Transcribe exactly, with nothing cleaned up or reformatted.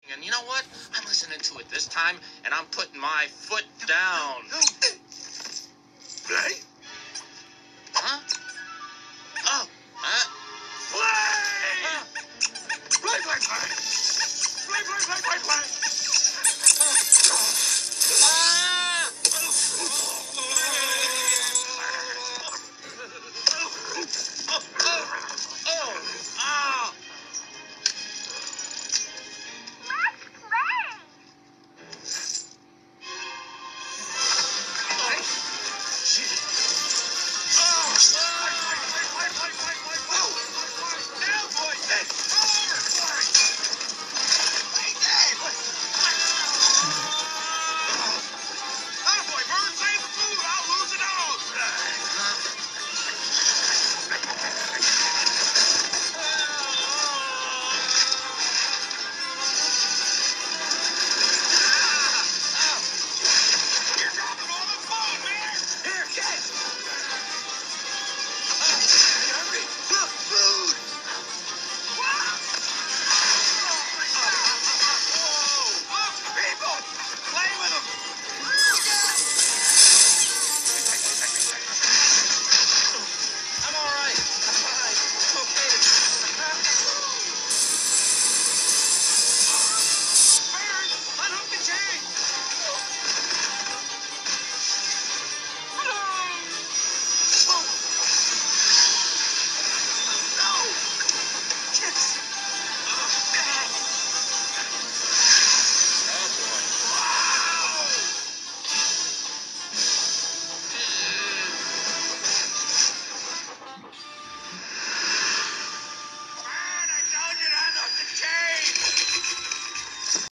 And you know what? I'm listening to it this time, and I'm putting my foot down. Play? Huh? Oh, huh? Play! Play, play, play!